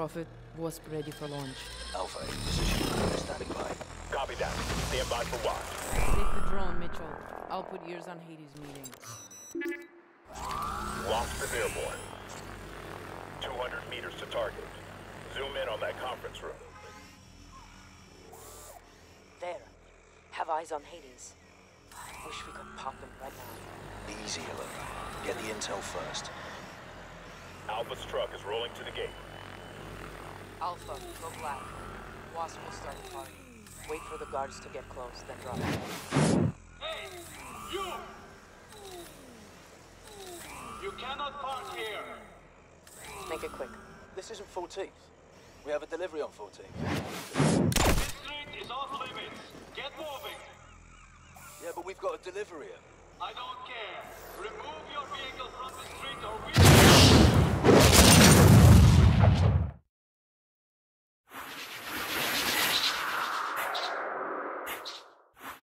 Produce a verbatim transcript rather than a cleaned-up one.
Prophet, wasp ready for launch. Alpha in position. Standing by. Copy that. Stand by for watch. Take the drone, Mitchell. I'll put ears on Hades' meeting. Wasp is airborne. two hundred meters to target. Zoom in on that conference room. There. Have eyes on Hades. I wish we could pop him right now. Easy, Hiller. Get the intel first. Alpha's truck is rolling to the gate. Alpha, go black. Wasp will start the party. Wait for the guards to get close, then drop it. Hey! You! You cannot park here! Make it quick. This isn't fourteenth. We have a delivery on fourteenth. This street is off limits. Get moving! Yeah, but we've got a delivery here. I don't care. Remove your vehicle